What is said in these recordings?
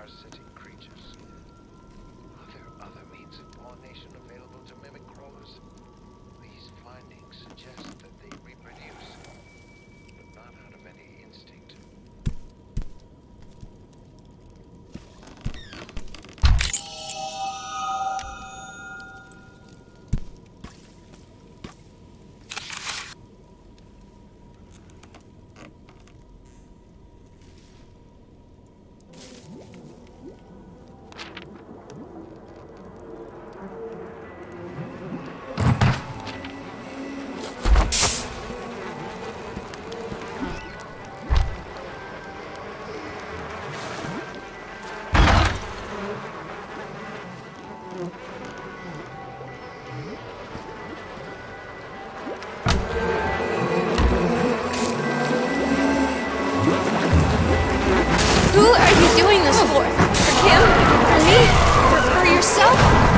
parasitic creatures. Are there other means of pollination available to mimic crawlers? These findings suggest that they reproduce, but not out of any instinct. Who are you doing this for? For Kim? For me? For yourself?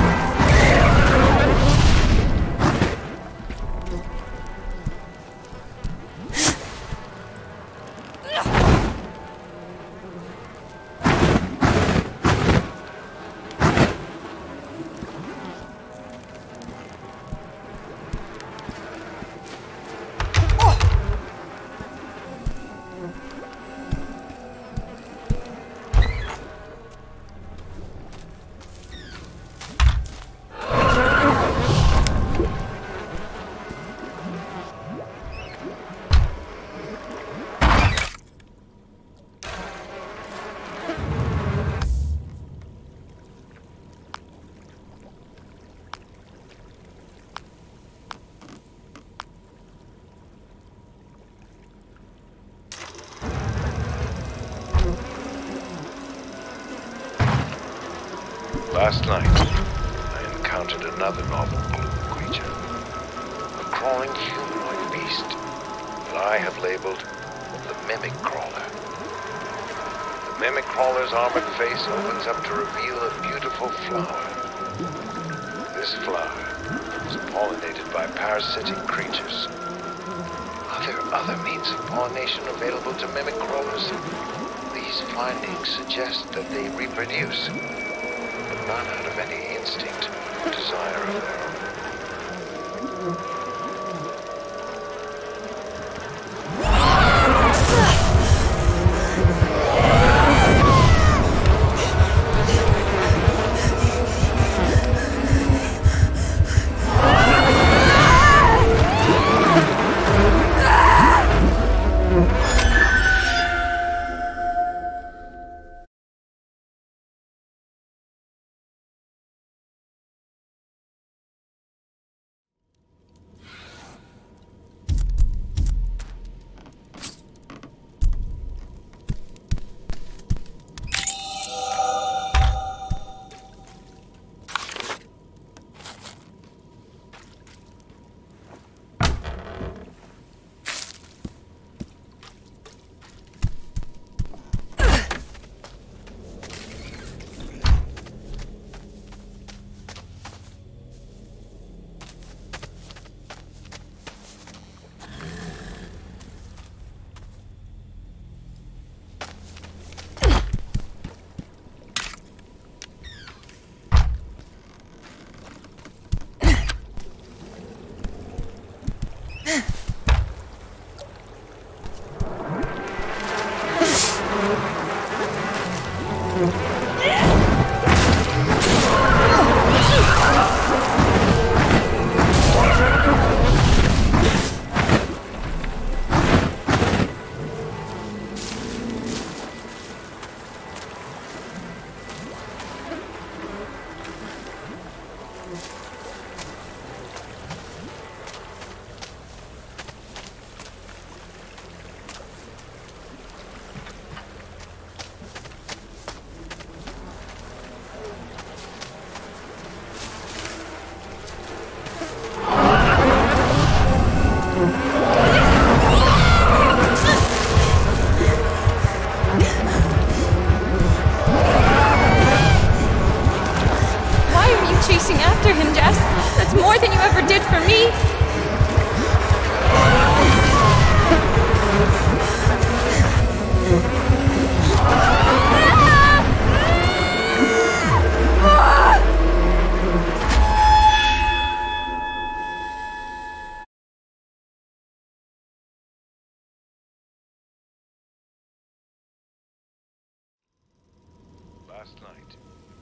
Last night, I encountered another novel blue creature. A crawling humanoid beast that I have labeled the Mimic Crawler. The Mimic Crawler's armored face opens up to reveal a beautiful flower. This flower is pollinated by parasitic creatures. Are there other means of pollination available to Mimic Crawlers? These findings suggest that they reproduce, not out of any instinct or desire of their own. last night.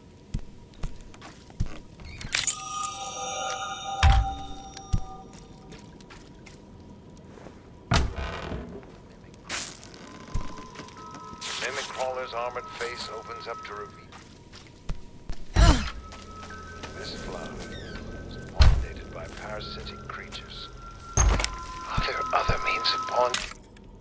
The mimic crawler's armored face opens up to reveal. This flower is pollinated by parasitic creatures. Are there other means of pollination?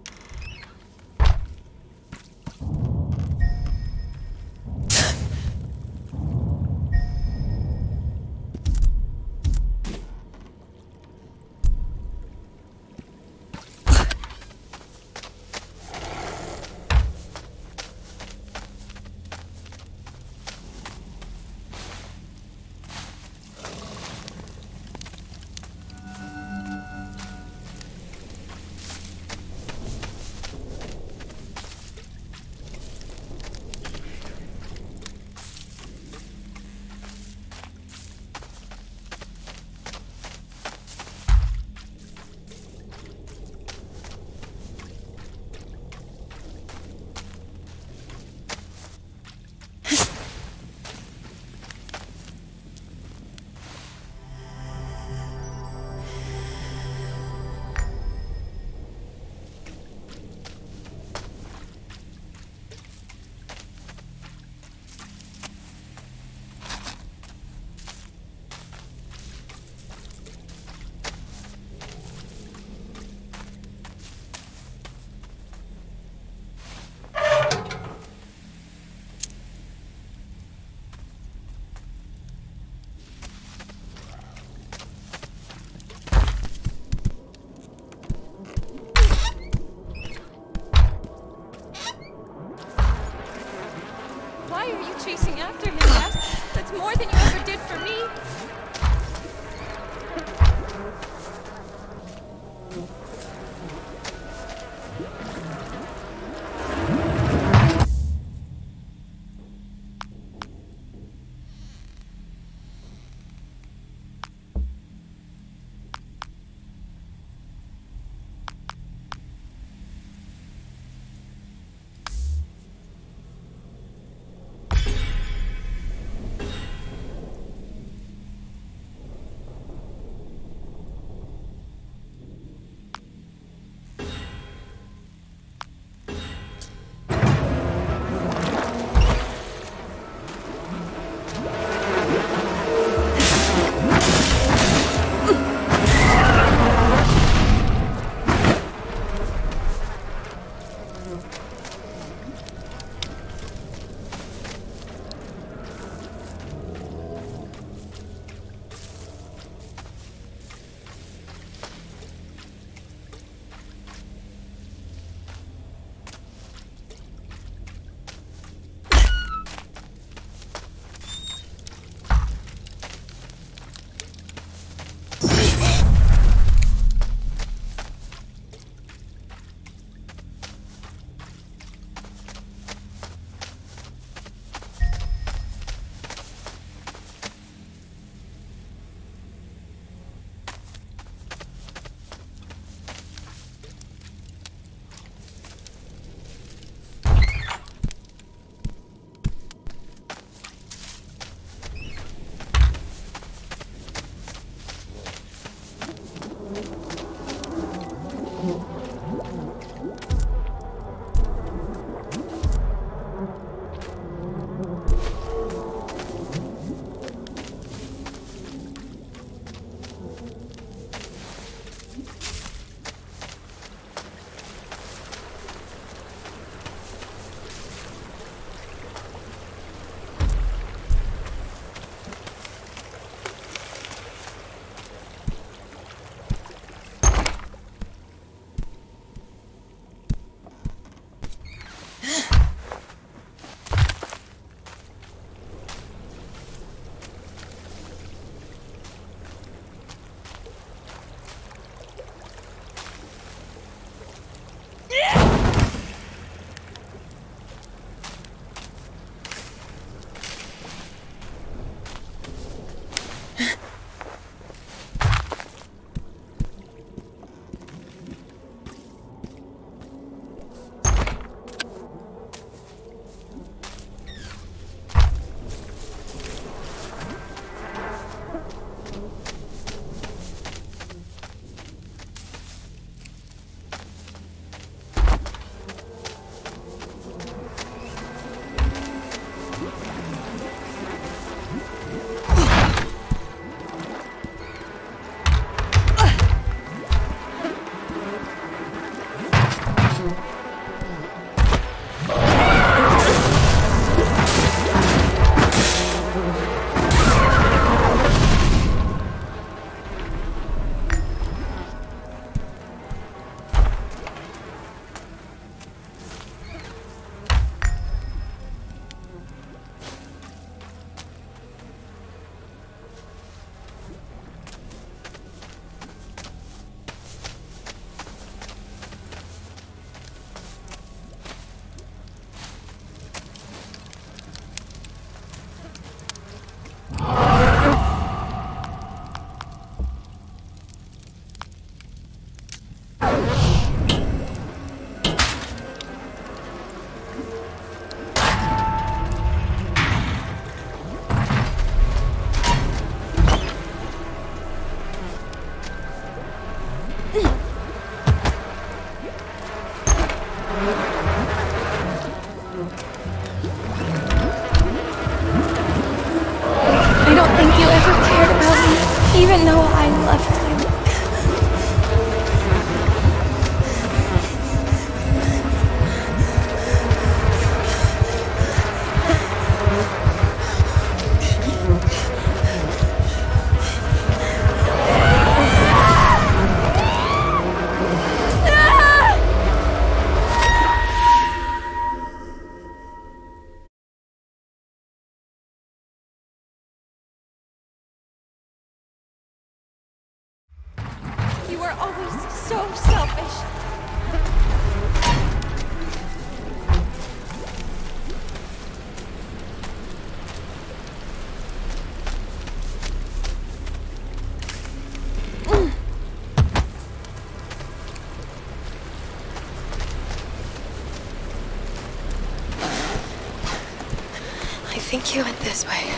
Why are you chasing after him, Wes? That's more than you ever did for me. Even though I love him. You were always so selfish. I think you went this way.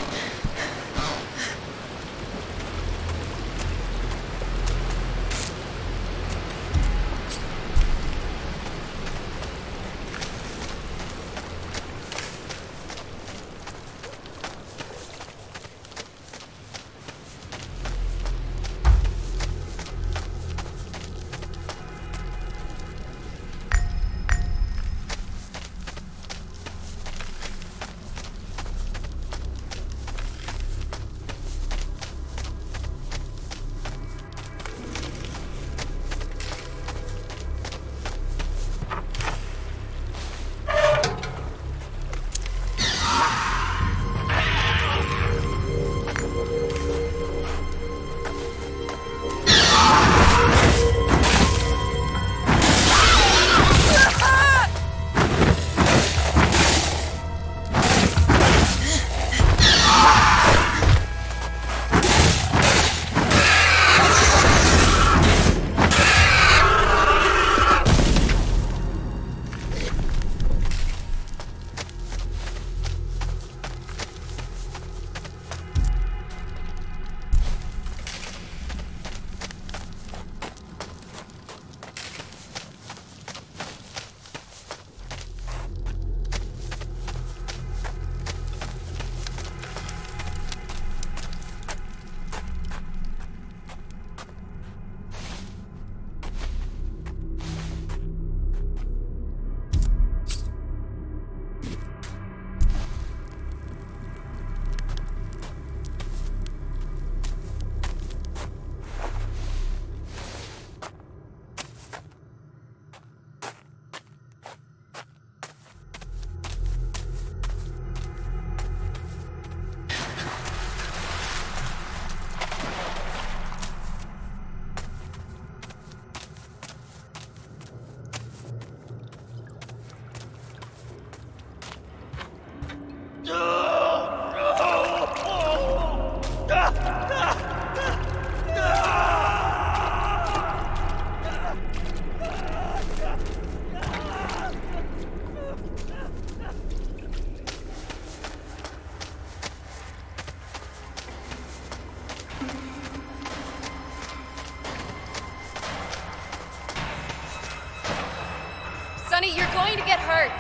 Sonny, you're going to get hurt.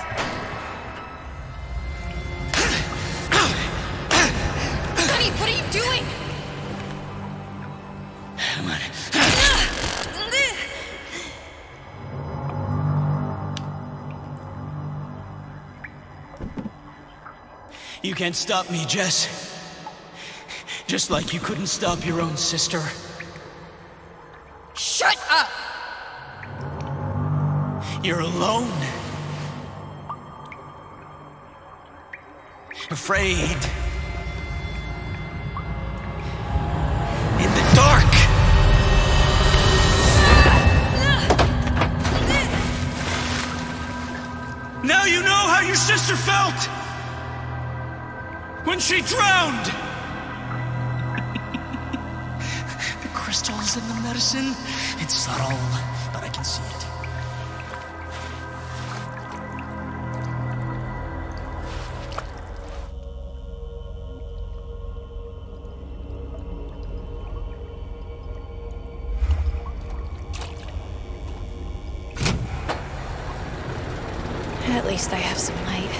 Sonny, what are you doing? Come on. You can't stop me, Jess. Just like you couldn't stop your own sister. Shut up! You're alone. Afraid. In the dark. Now you know how your sister felt when she drowned. The crystals in the medicine, it's subtle, but I can see it. At least I have some light.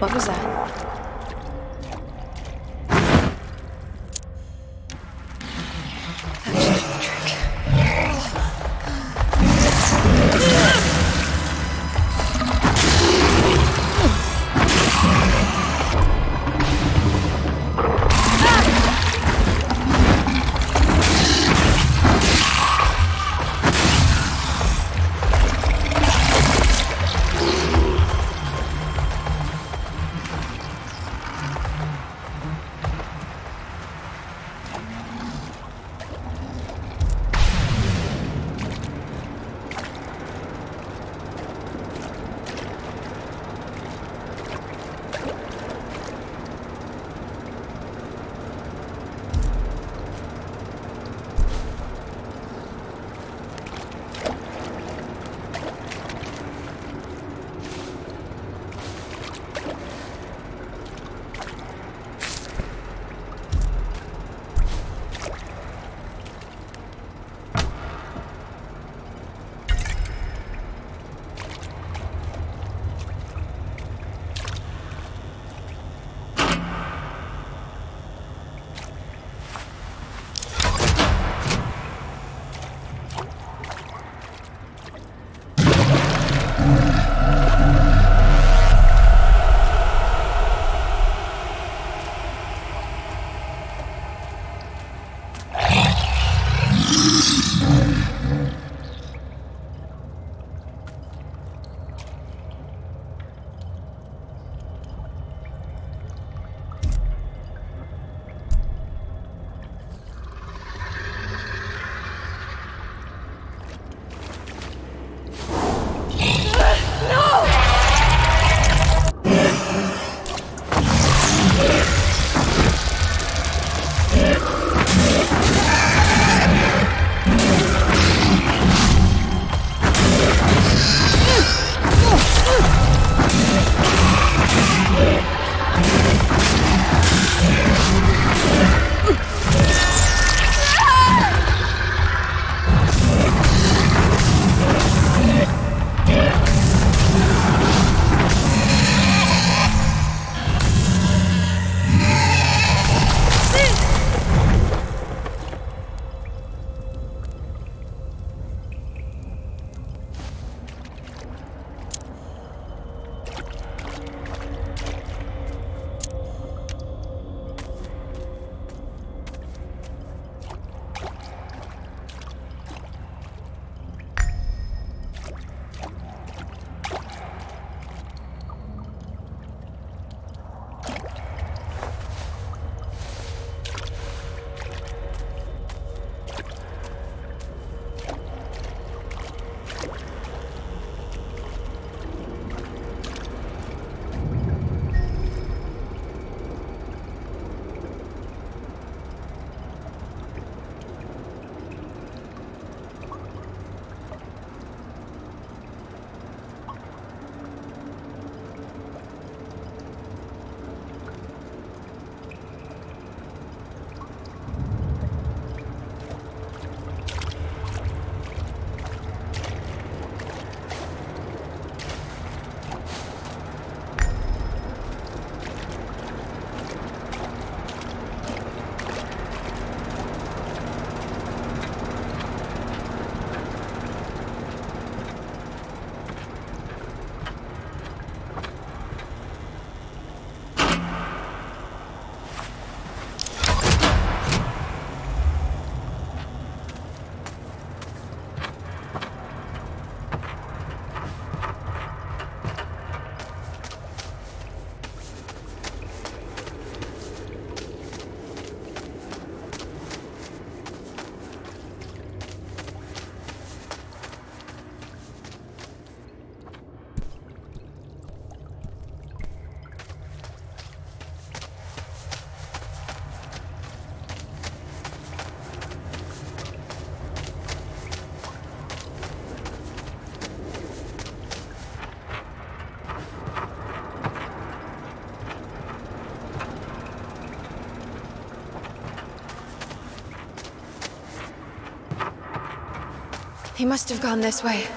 What was that? He must have gone this way.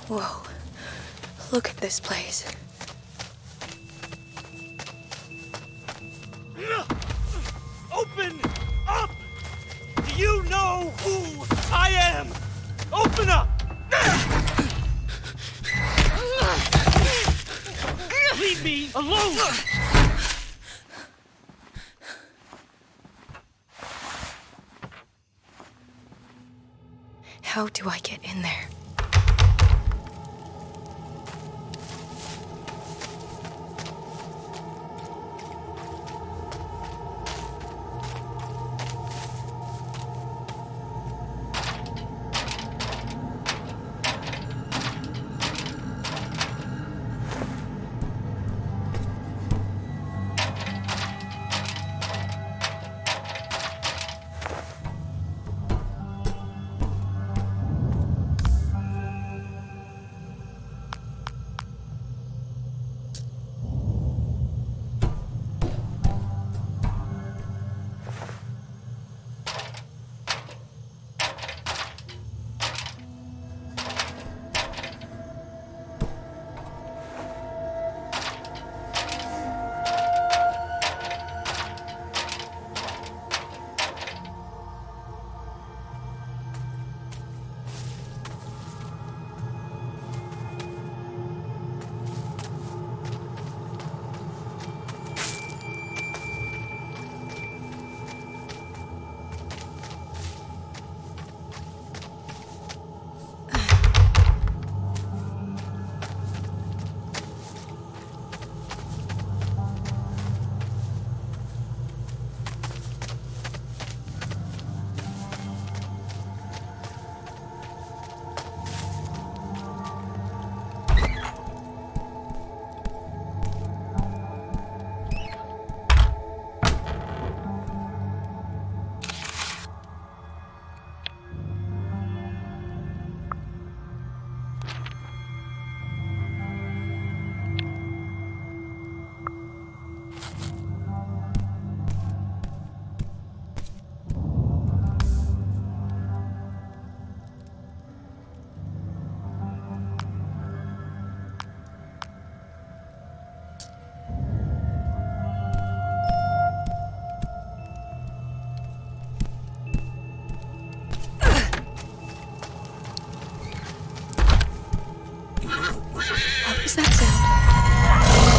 Whoa. Look at this place. Open up! Do you know who I am? Open up! Leave me alone! How do I get in there? What was that sound?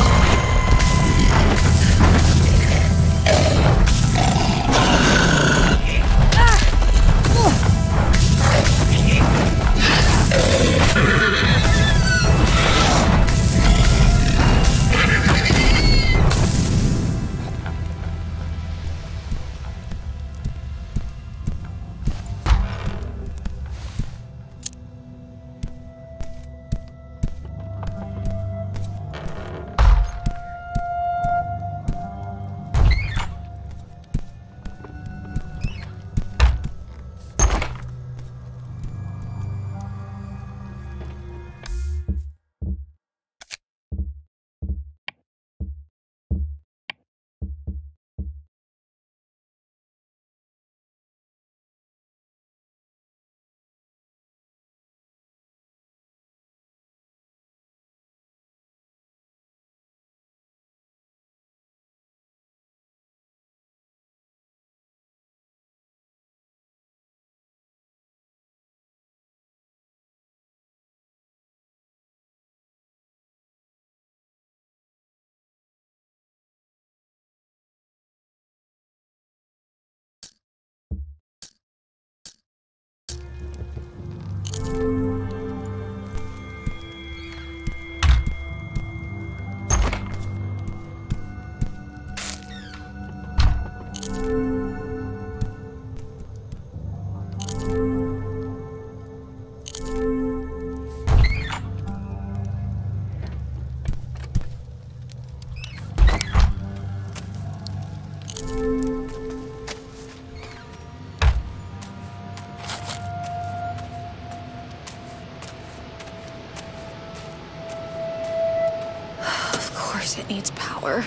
It needs power.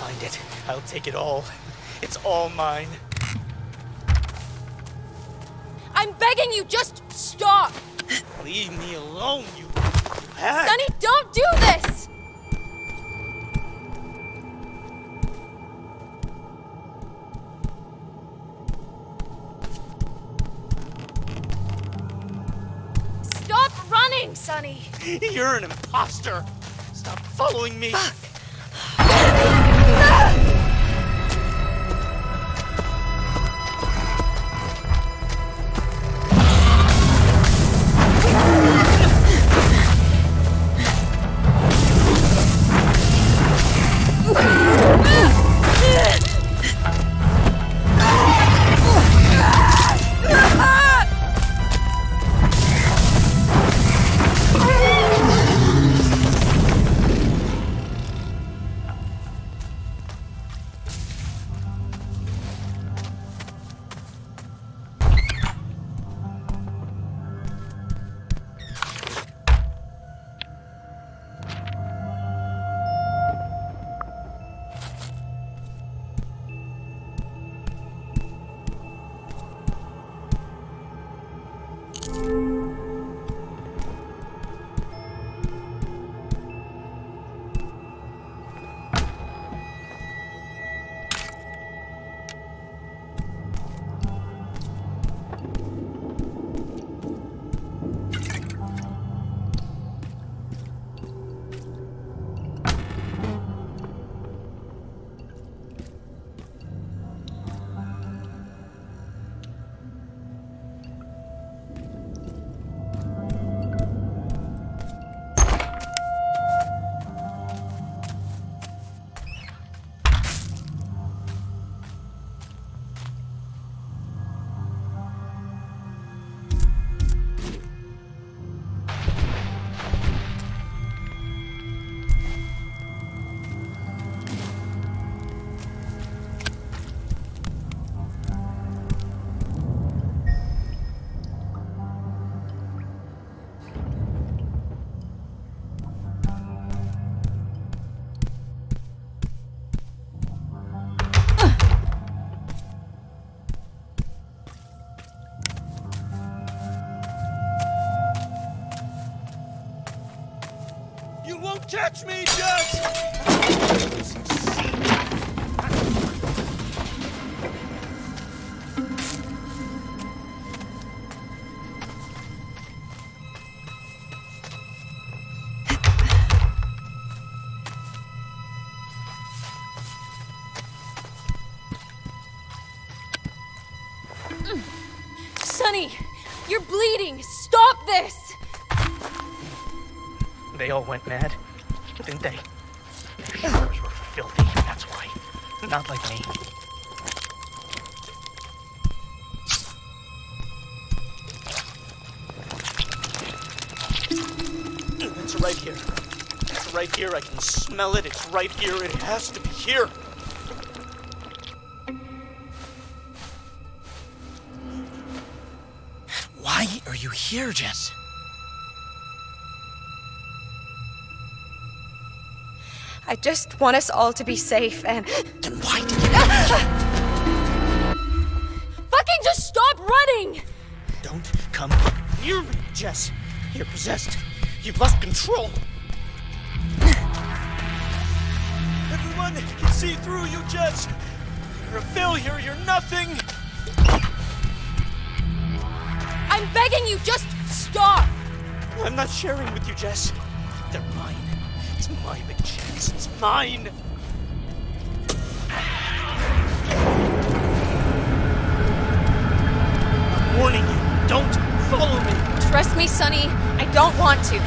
find it. I'll take it all. It's all mine. I'm begging you, just stop! Leave me alone, you hag! Sonny, don't do this! Stop running, Sonny! You're an imposter! Stop following me! Fuck. You won't catch me, Jess! Sonny, you're bleeding! Stop this! They all went mad, didn't they? Their shoulders were filthy, that's why. Not like me. It's right here. It's right here. I can smell it. It's right here. It has to be here. Why are you here, Jess? I just want us all to be safe and... Then why did you... Fucking just stop running! Don't come near me, Jess. You're possessed. You've lost control. Everyone can see through you, Jess. You're a failure. You're nothing. I'm begging you, just stop! I'm not sharing with you, Jess. They're mine. It's my big chance. It's mine. I'm warning you. Don't follow me. Trust me, Sonny, I don't want to.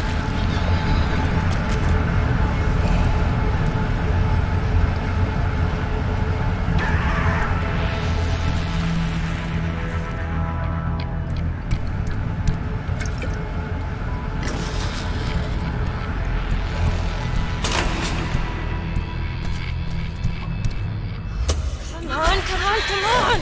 Come on!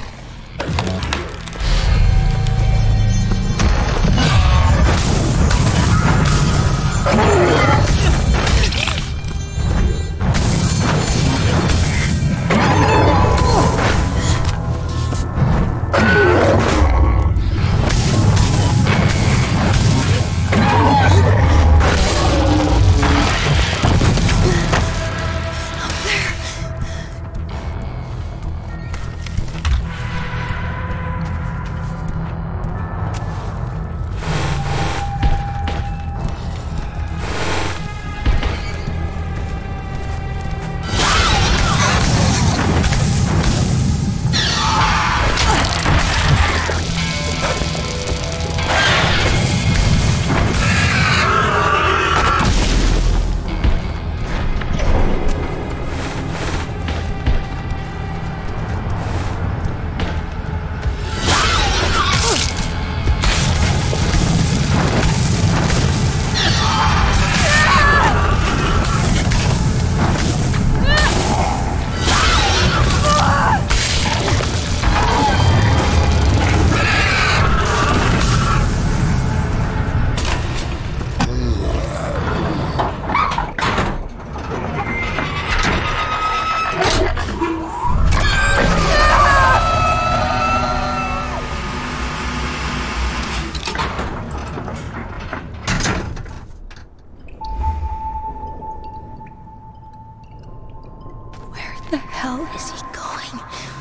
The hell is he going?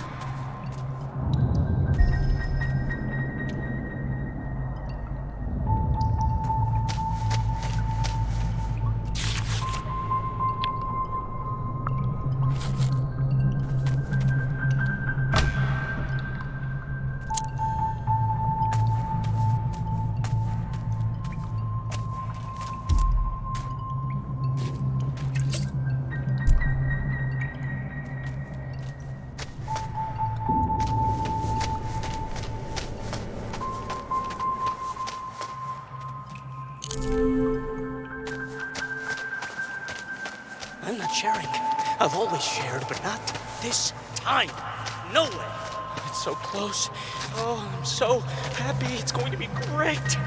I'm not sharing. I've always shared, but not this time. No way. It's so close. Oh, I'm so happy. It's going to be great.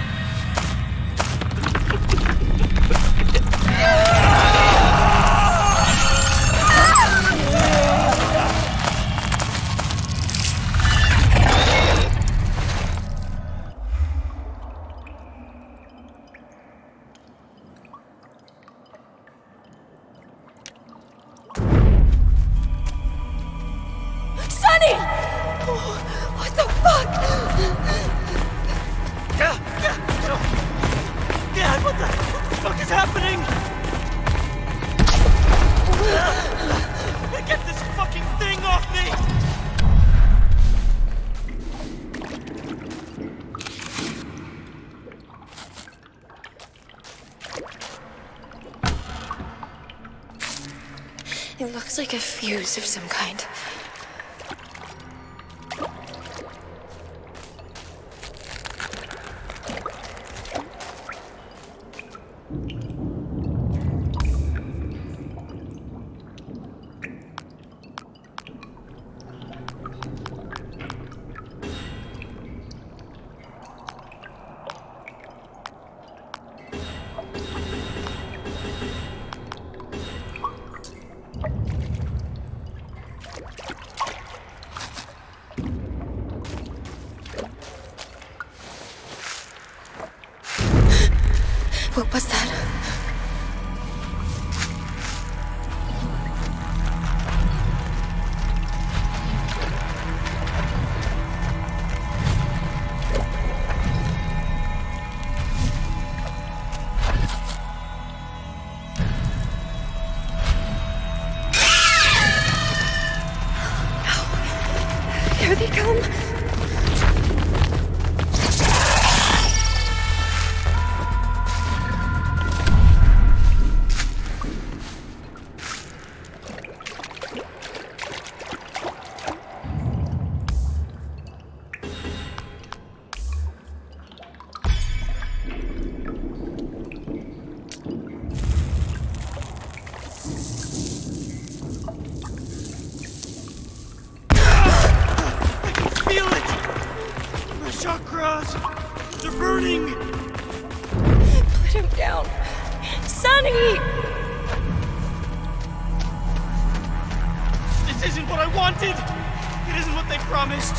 Sonny! Oh, what the fuck? Dad, what the fuck is happening? Get this fucking thing off me! It looks like a fuse of some kind. What was that? No. Here they come. Chakras! They're burning! Put him down. Sonny! This isn't what I wanted! It isn't what they promised!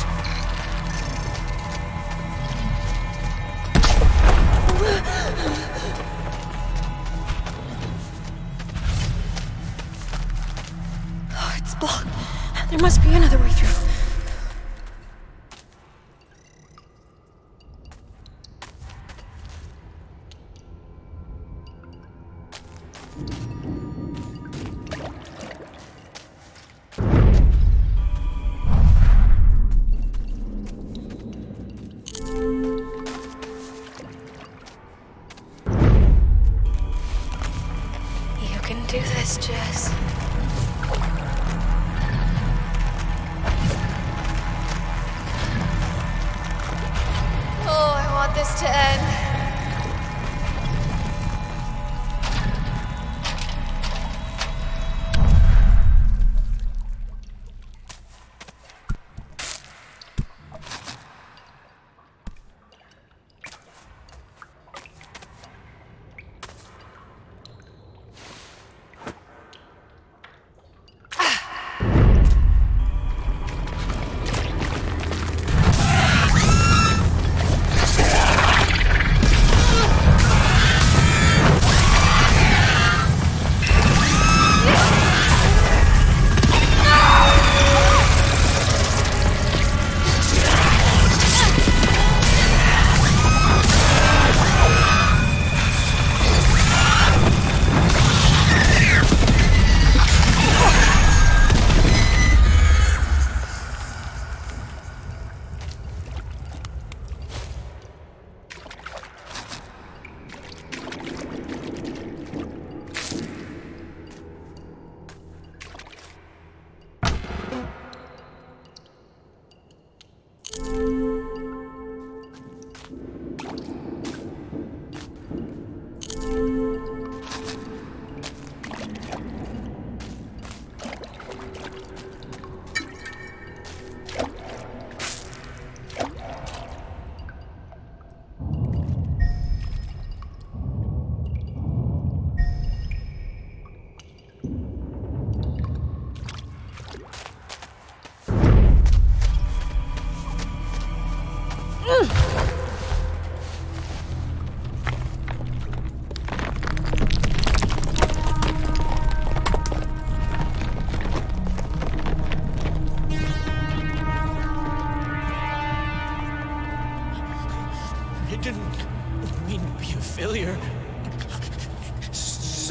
Oh, it's blocked. There must be another way through. You can do this, Jess.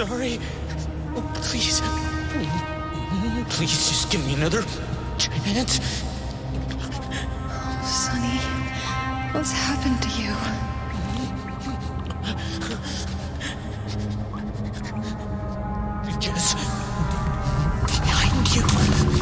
sorry. Oh, please. Please just give me another chance. Oh, Sonny, what's happened to you? Just behind you.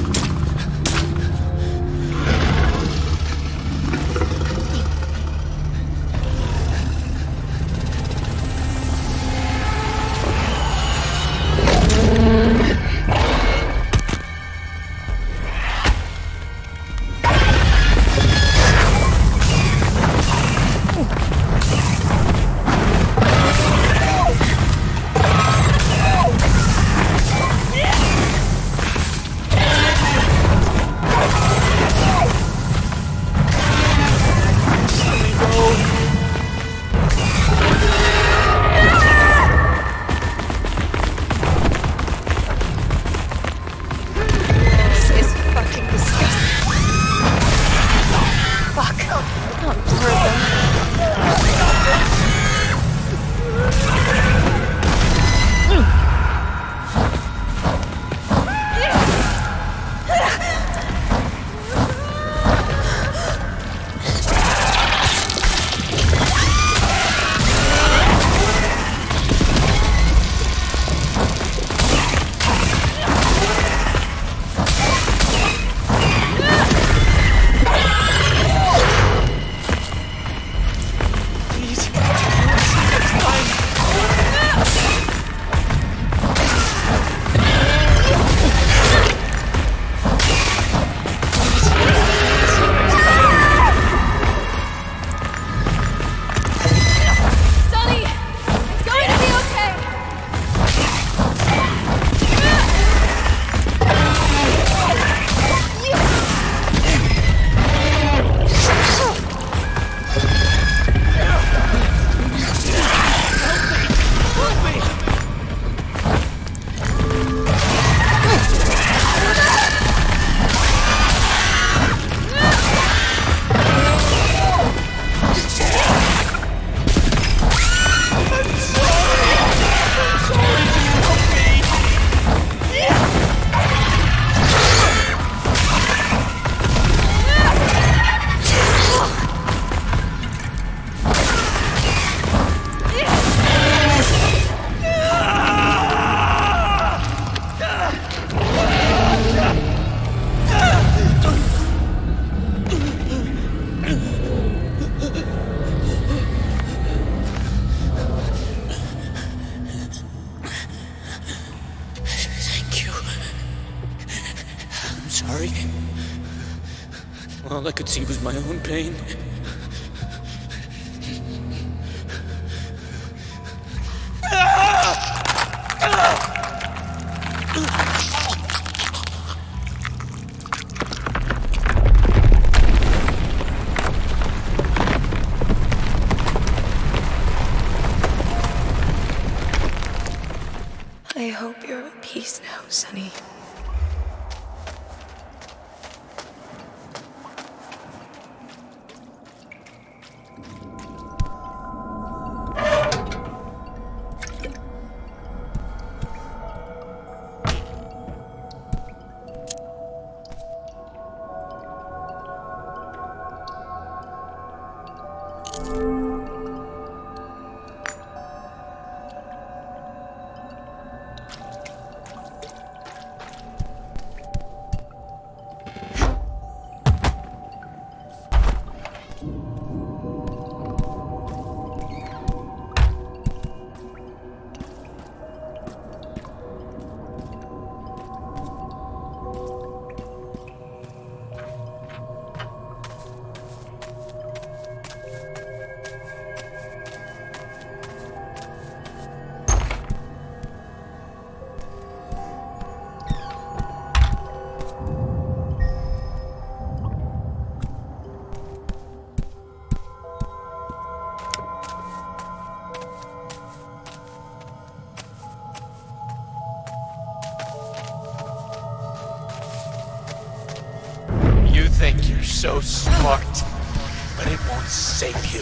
Sorry. All I could see was my own pain. I hope you're at peace now, Sonny. You think you're so smart, but it won't save you.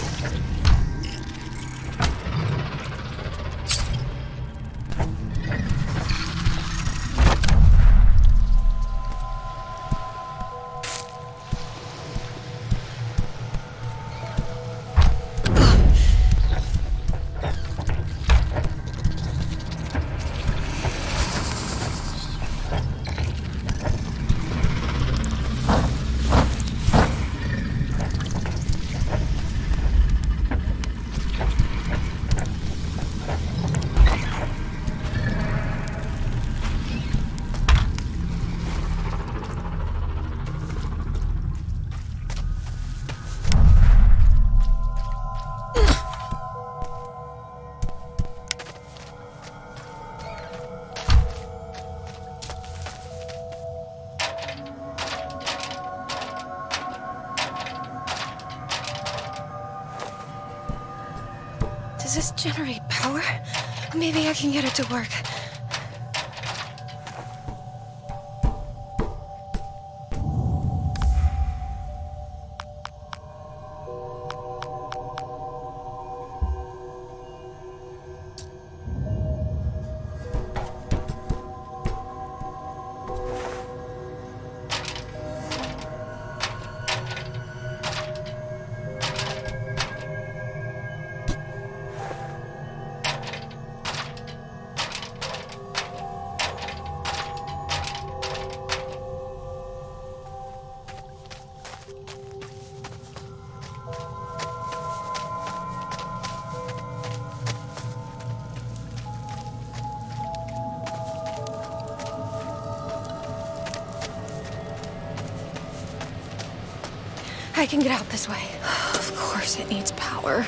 Does this generate power? Maybe I can get it to work. I can get out this way. Of course it needs power.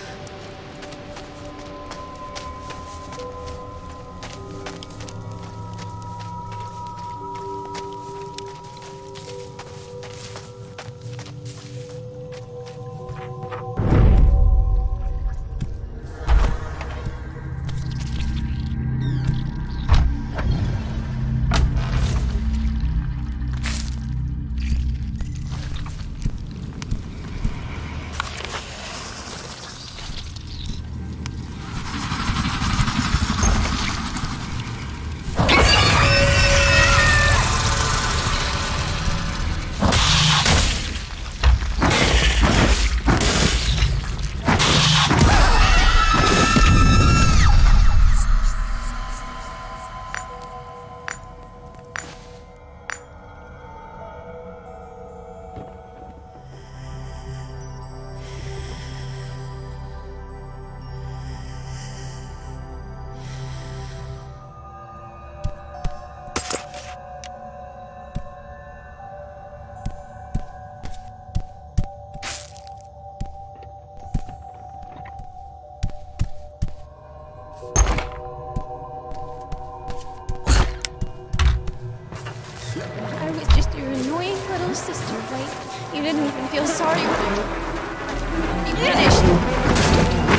I was just your annoying little sister, right? You didn't even feel sorry when you finished.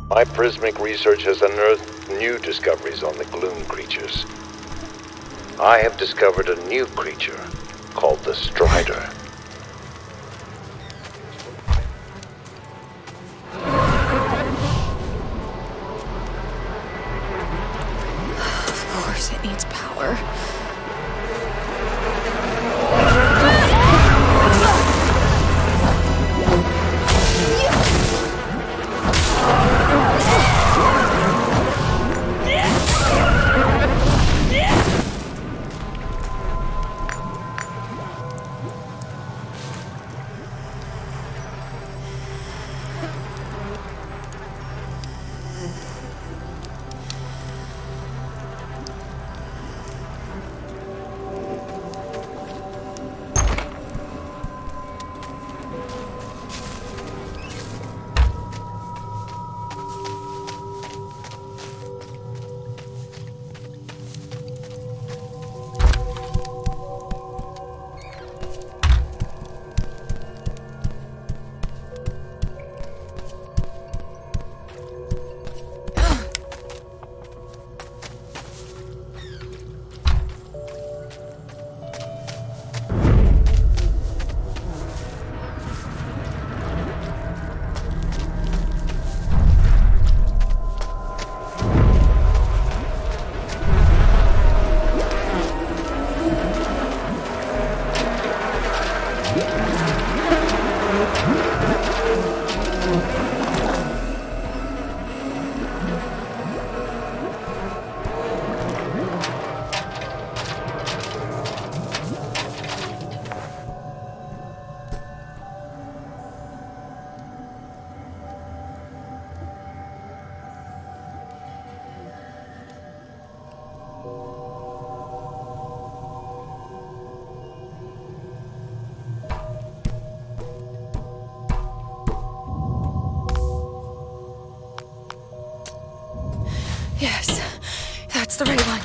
My prismic research has unearthed new discoveries on the gloom creatures. I have discovered a new creature called the Strider. Of course, it needs power. Yes, that's the right one.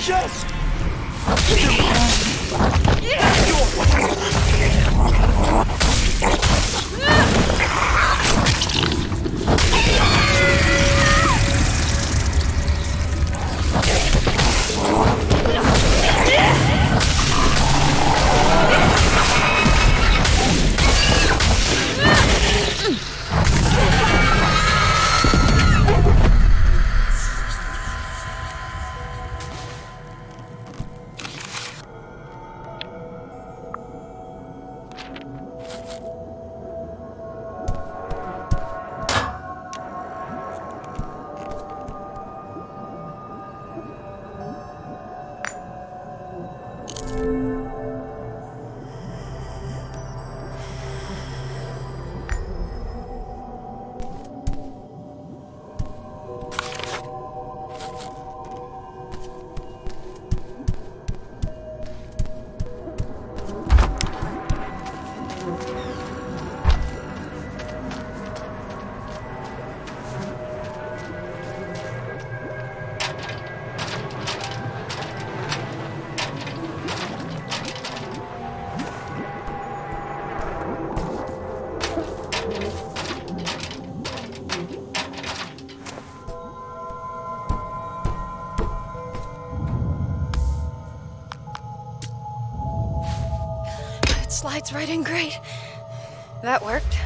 Jess! Slides right in great. That worked.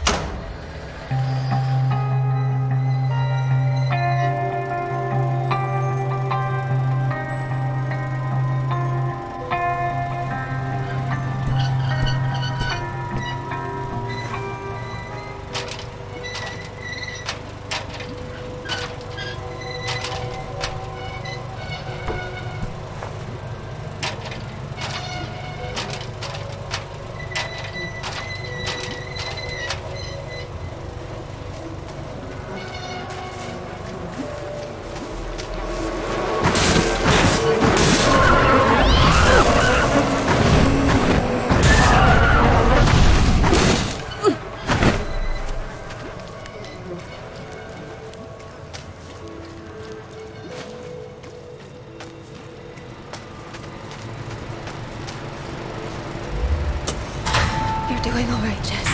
You're doing all right, Jess.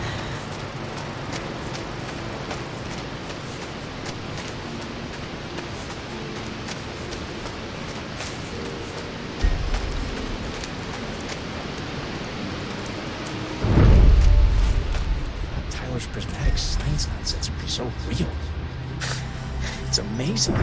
Tyler's prismatic science nonsense would be so real. It's amazing.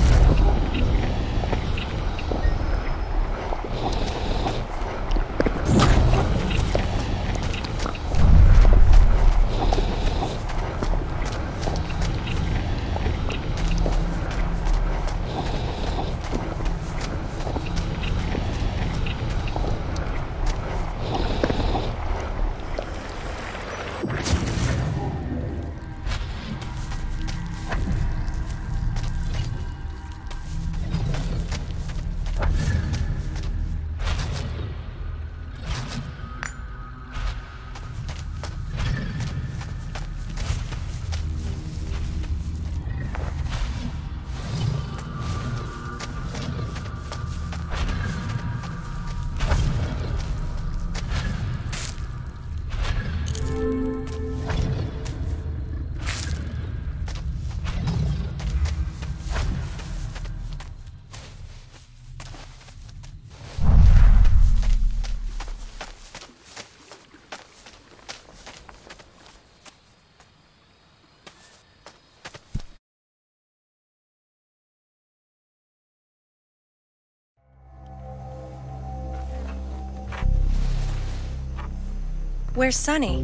Where's Sonny?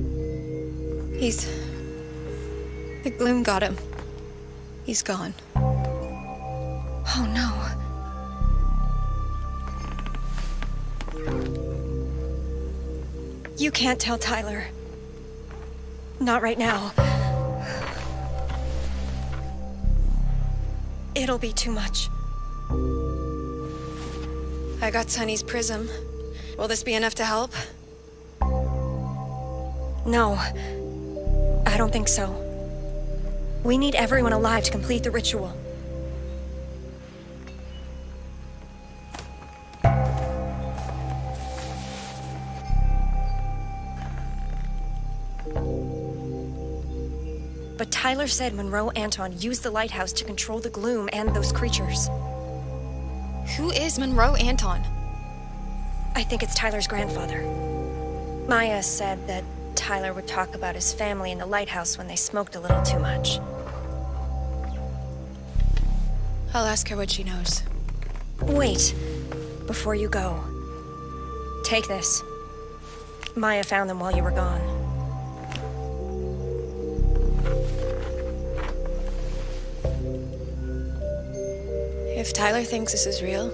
The gloom got him. He's gone. Oh no. You can't tell Tyler. Not right now. It'll be too much. I got Sonny's prism. Will this be enough to help? No. I don't think so. We need everyone alive to complete the ritual. Tyler said Monroe Anton used the lighthouse to control the gloom and those creatures. Who is Monroe Anton? I think it's Tyler's grandfather. Maya said that Tyler would talk about his family in the lighthouse when they smoked a little too much. I'll ask her what she knows. Wait, before you go. Take this. Maya found them while you were gone. If Tyler thinks this is real,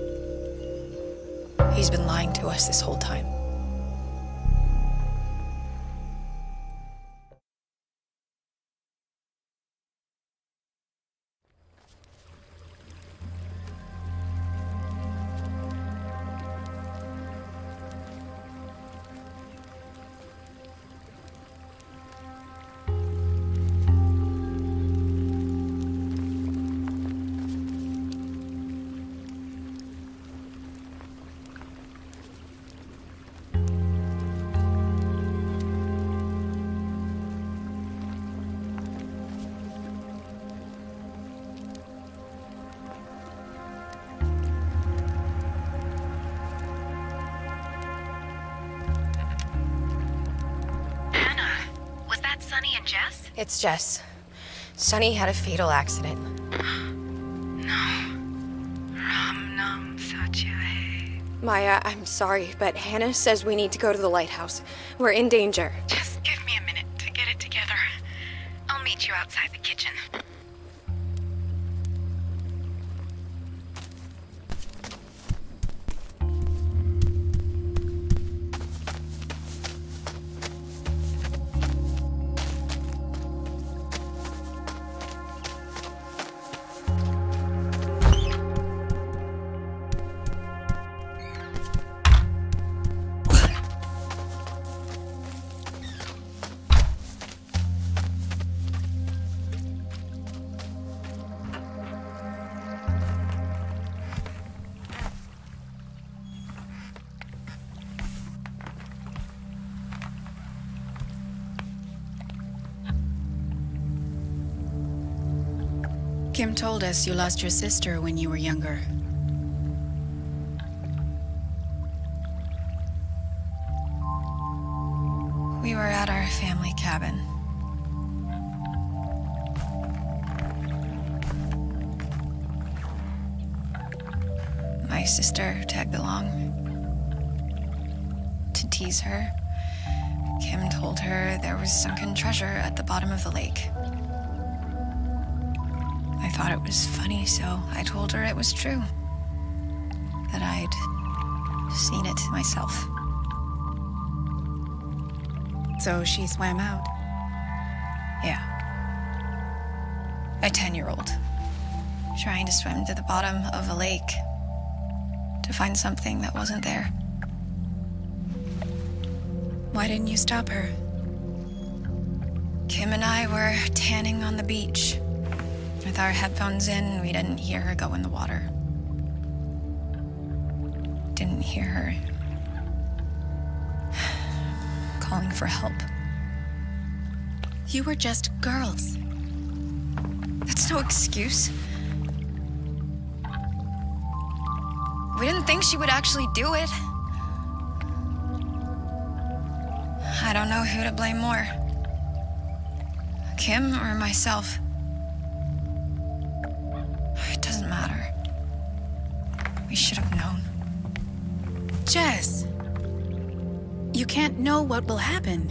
he's been lying to us this whole time. It's Jess. Sunny had a fatal accident. Maya, I'm sorry, but Hannah says we need to go to the lighthouse. We're in danger. Just give me a minute to get it together. I'll meet you outside the kitchen. Kim told us you lost your sister when you were younger. We were at our family cabin. My sister tagged along to tease her. Kim told her there was sunken treasure at the bottom of the lake. I thought it was funny, so I told her it was true. That I'd seen it myself. So she swam out? Yeah. A 10-year-old. Trying to swim to the bottom of a lake to find something that wasn't there. Why didn't you stop her? Kim and I were tanning on the beach. With our headphones in, we didn't hear her go in the water. Didn't hear her calling for help. You were just girls. That's no excuse. We didn't think she would actually do it. I don't know who to blame more. Kim or myself. It doesn't matter. We should have known. Jess, you can't know what will happen.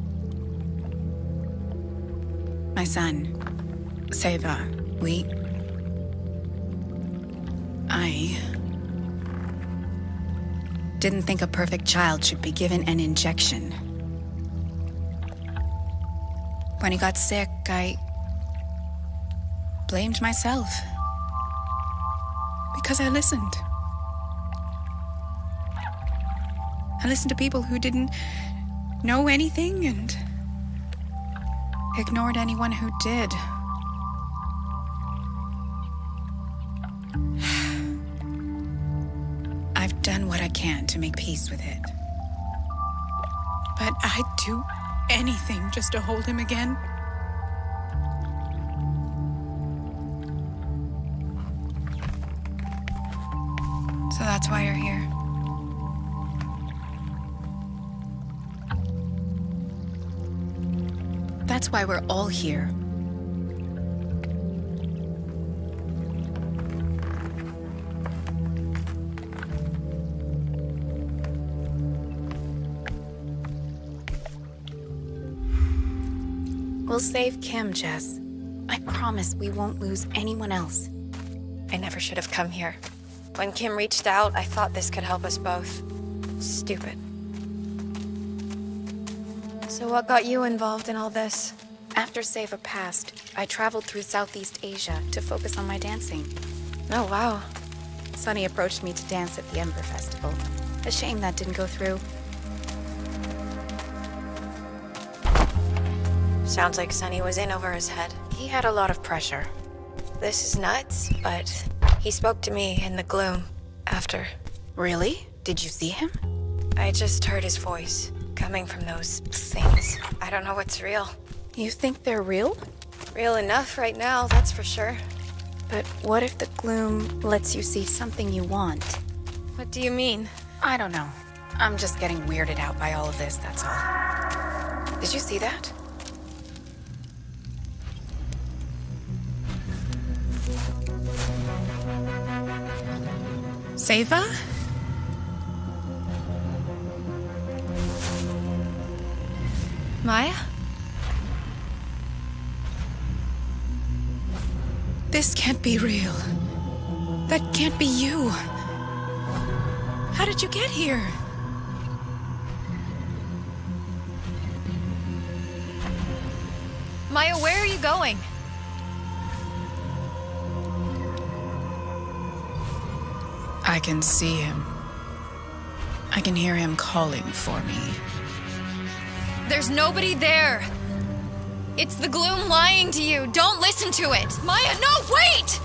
My son, Seva, I didn't think a perfect child should be given an injection. When he got sick, I blamed myself. Because I listened. I listened to people who didn't know anything and ignored anyone who did. I've done what I can to make peace with it. But I'd do anything just to hold him again. So that's why you're here. That's why we're all here. We'll save Kim, Jess. I promise we won't lose anyone else. I never should have come here. When Kim reached out, I thought this could help us both. Stupid. So what got you involved in all this? After Seva passed, I traveled through Southeast Asia to focus on my dancing. Oh, wow. Sunny approached me to dance at the Ember Festival. A shame that didn't go through. Sounds like Sunny was in over his head. He had a lot of pressure. This is nuts, but he spoke to me in the gloom after. Really? Did you see him? I just heard his voice coming from those things. I don't know what's real. You think they're real? Real enough right now, that's for sure. But what if the gloom lets you see something you want? What do you mean? I don't know. I'm just getting weirded out by all of this, that's all. Did you see that? Seva? Maya? This can't be real. That can't be you. How did you get here? Maya, where are you going? I can see him. I can hear him calling for me. There's nobody there. It's the gloom lying to you. Don't listen to it. Maya, no, wait!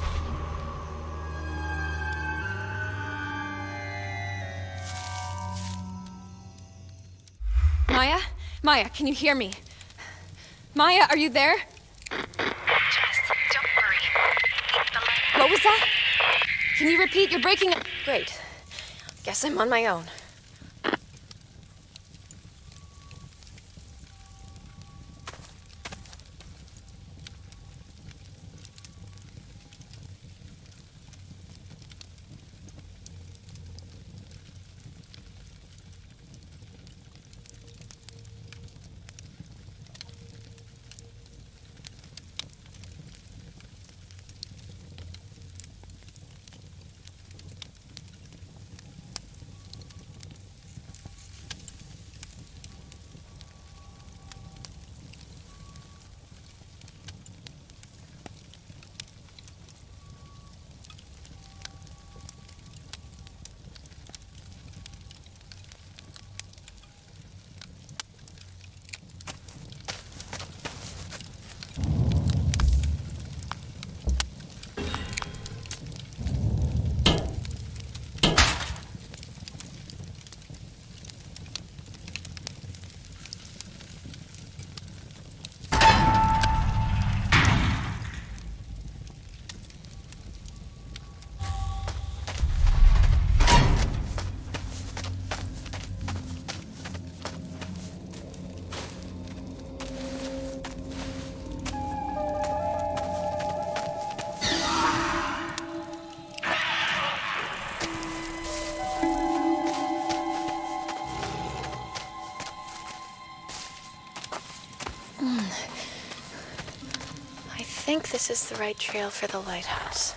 Maya? Maya, can you hear me? Maya, are you there? Jess, don't worry. The light. What was that? Can you repeat? You're breaking up. Great. Guess I'm on my own. I think this is the right trail for the lighthouse.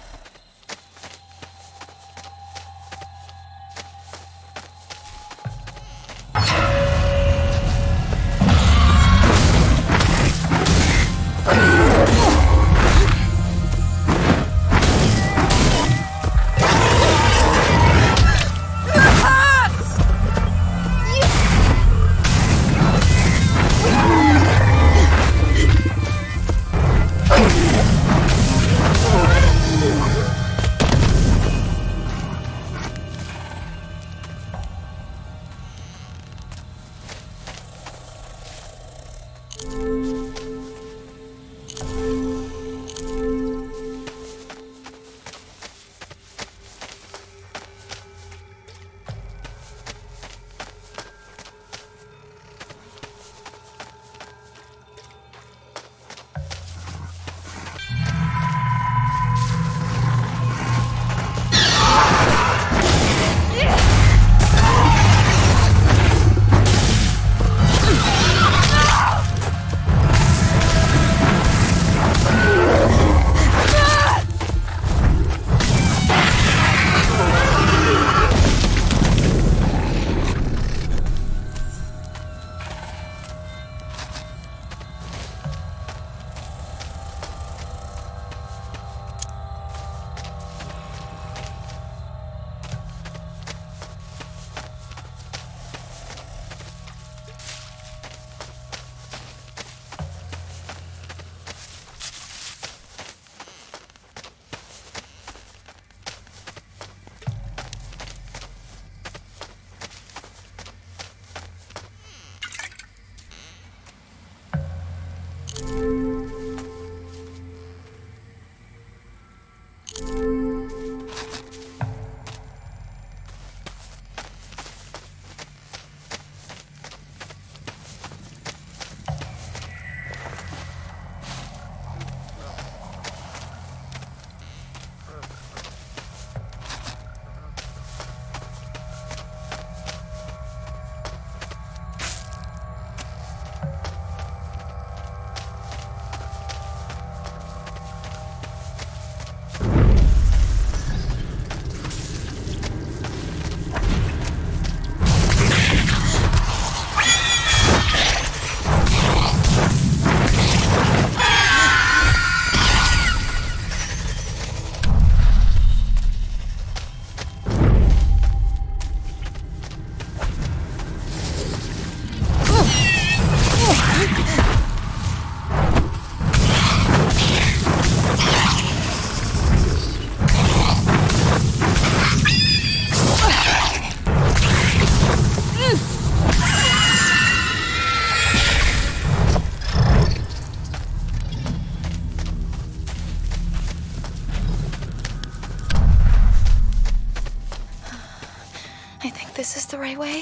this is the right way?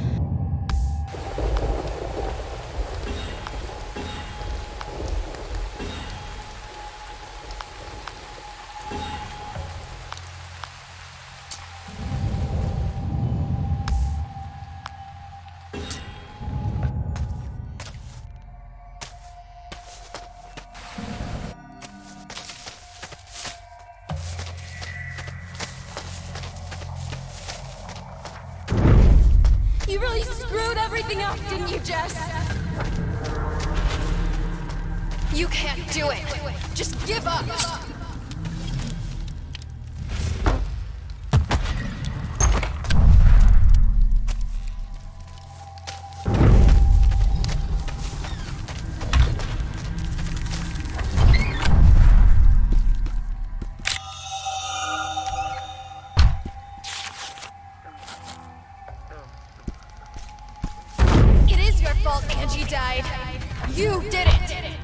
You really screwed everything up, didn't you, Jess? You can't do it. Just give up. Angie died. You did it!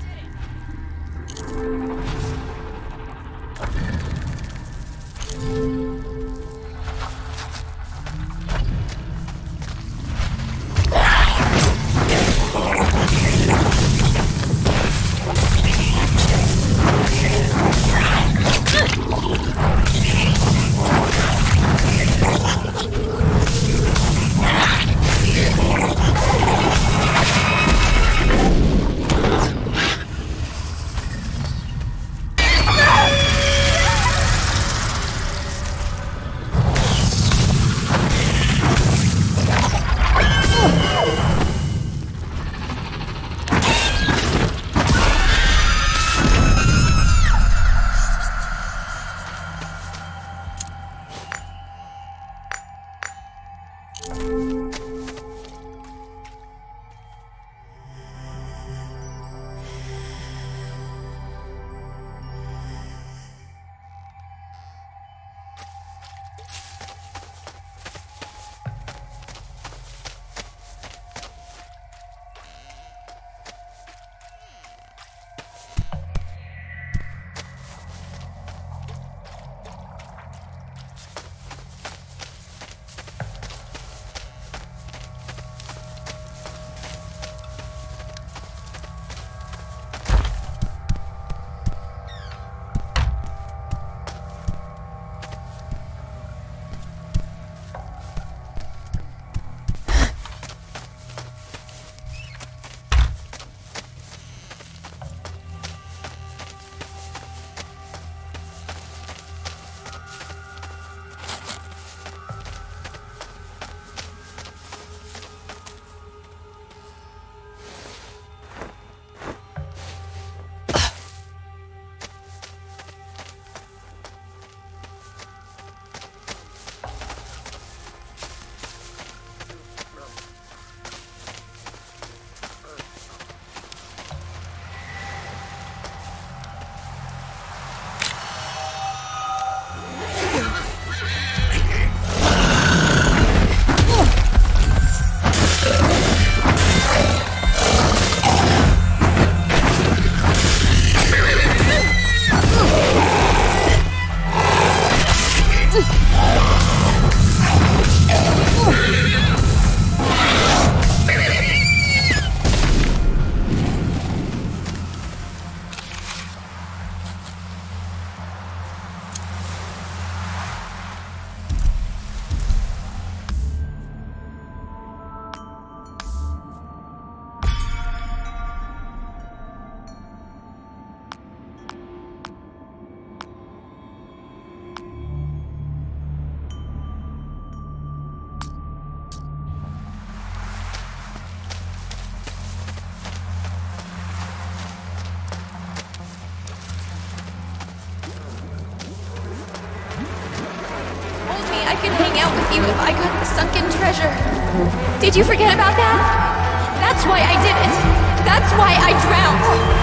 I could hang out with you if I got the sunken treasure. Did you forget about that? That's why I did it. That's why I drowned.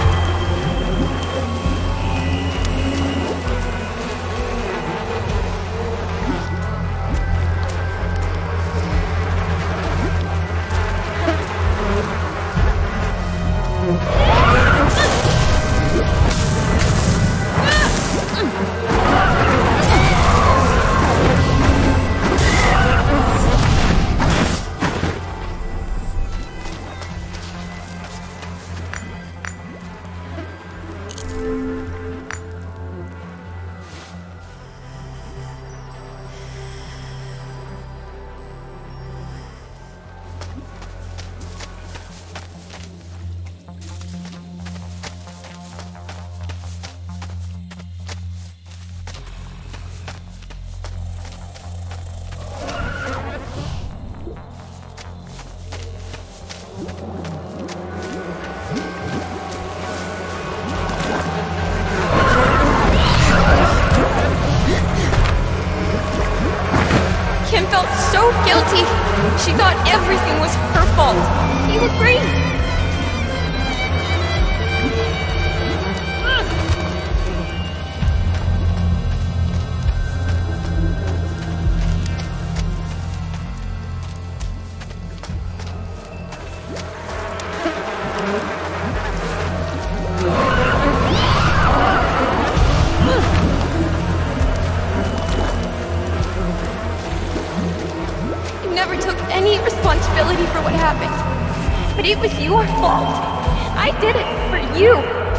responsibility for what happened. But it was your fault. I did it for you.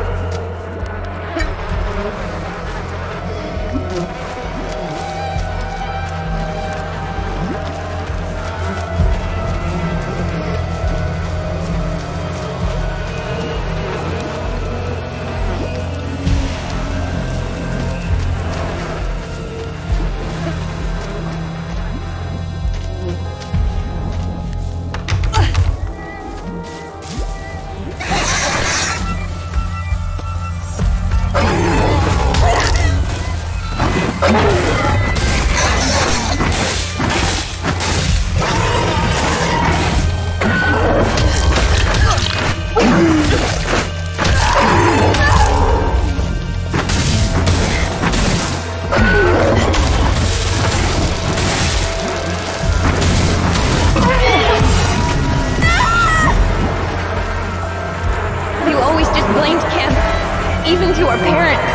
You always just blamed Kim, even to our parents.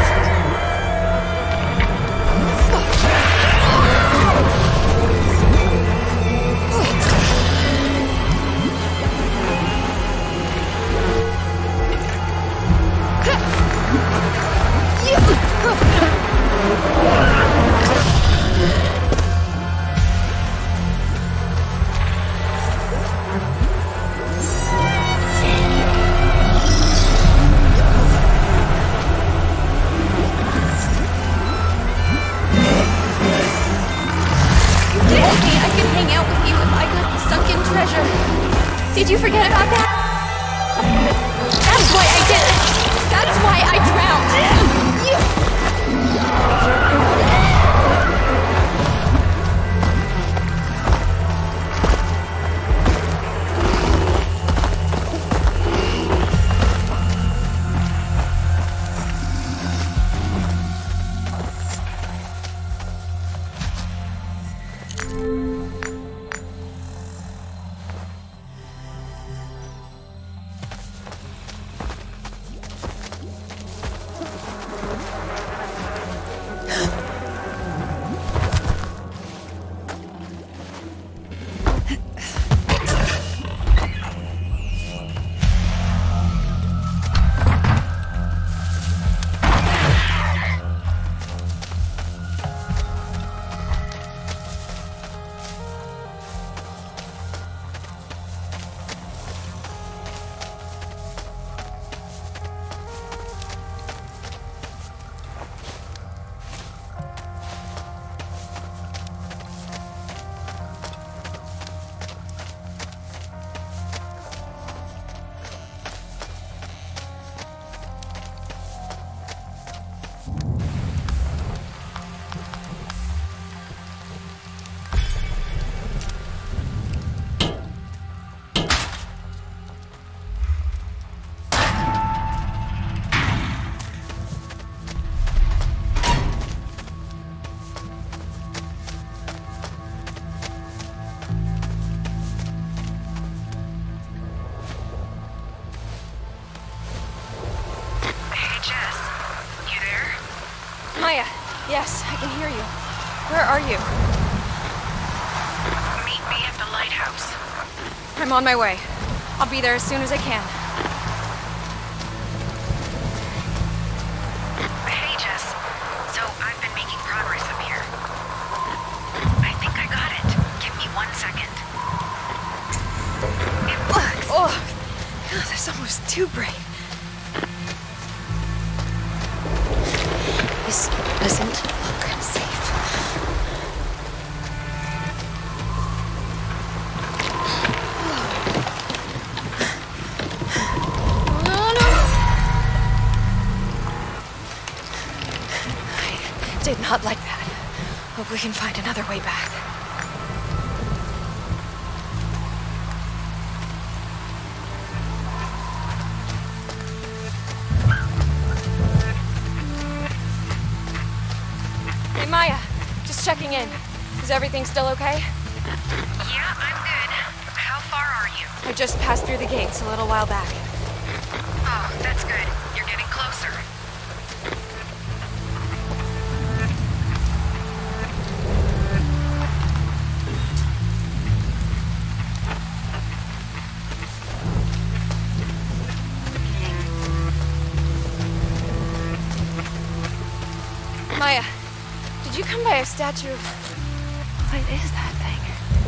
Did you forget about that? That's why I did it! That's why I Maya, yes, I can hear you. Where are you? Meet me at the lighthouse. I'm on my way. I'll be there as soon as I can. Hey, Jess. So, I've been making progress up here. I think I got it. Give me 1 second. It works. Oh, that's almost too brave. This doesn't look safe. I did not like that. Hope we can find another way back. Hey, Maya. Just checking in. Is everything still okay? Yeah, I'm good. How far are you? I just passed through the gates a little while back. Oh, that's good. You're getting closer. Maya, did you come by a statue of... What is that thing?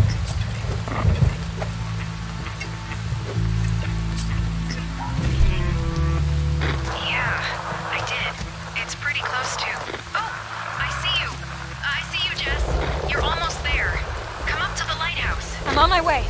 Yeah, I did. It's pretty close to... Oh, I see you. I see you, Jess. You're almost there. Come up to the lighthouse. I'm on my way.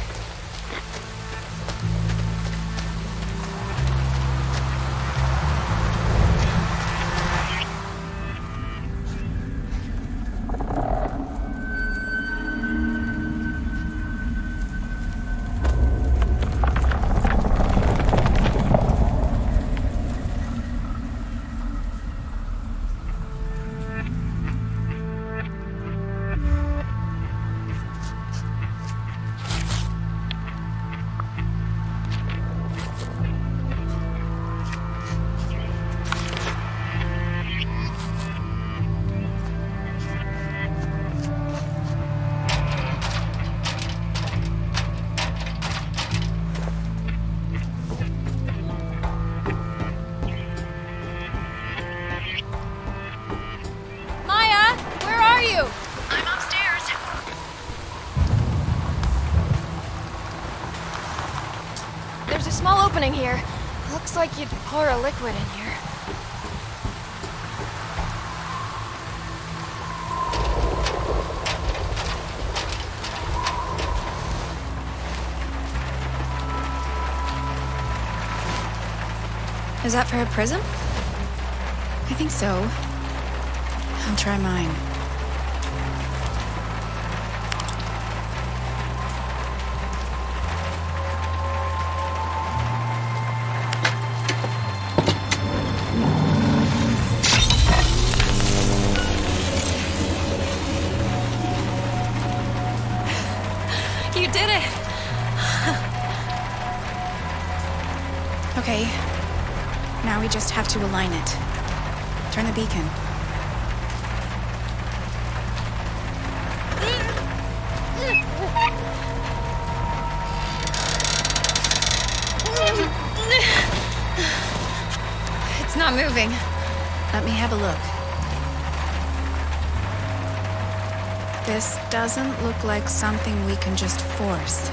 Here. Looks like you'd pour a liquid in here. Is that for a prism? I think so. I'll try mine. You did it! Okay. Now we just have to align it. Turn the beacon. It's not moving. Let me have a look. This doesn't look like something we can just force.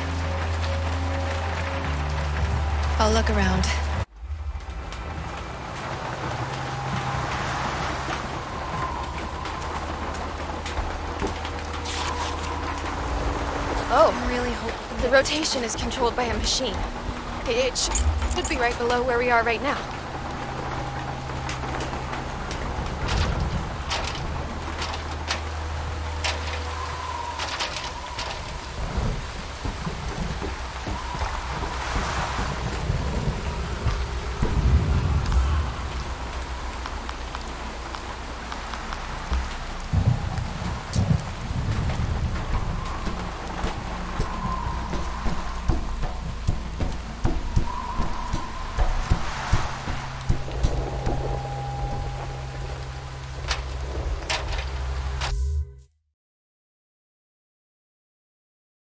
I'll look around. Oh, I really hope the rotation is controlled by a machine. It should be right below where we are right now.